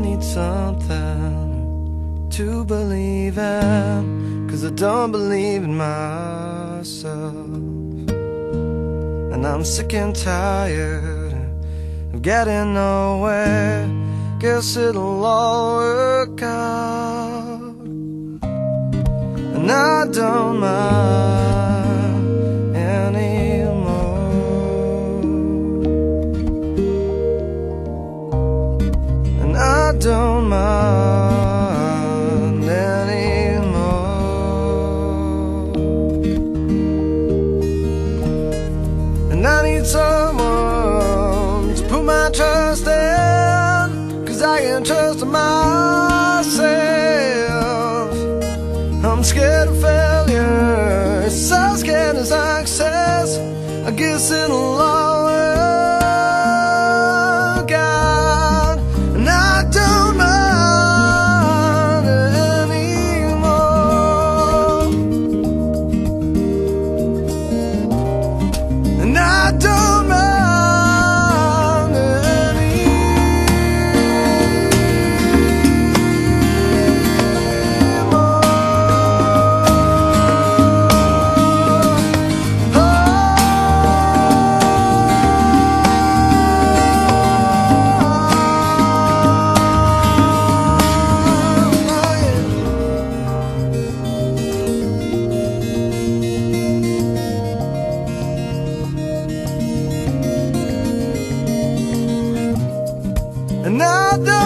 need something to believe in, 'cause I don't believe in myself. And I'm sick and tired of getting nowhere. Guess it'll all work out. And I don't mind anymore. And I don't mind anymore. And I need someone to put my trust in, 'cause I can't trust myself. I'm scared of failure, so scared of success. I guess it'll all work out. And I don't mind anymore. And I don't mind. And I don't